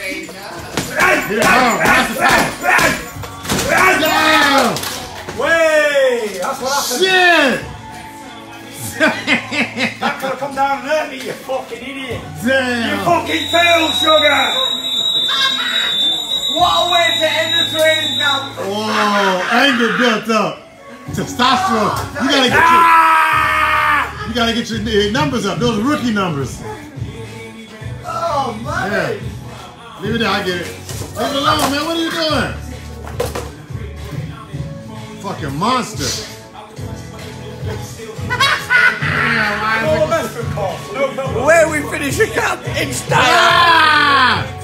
Damn! Way! That's what happened. Shit! That could have come down and hurt me, you fucking idiot. Damn! You fucking fool, sugar! What a way to end the training camp! Oh, anger built up. Testosterone. You gotta get your numbers up. Those are rookie numbers. Oh, man! Yeah. Leave it there, I get it. Leave it alone, man. What are you doing? Fucking monster. Where we finish a camp in style!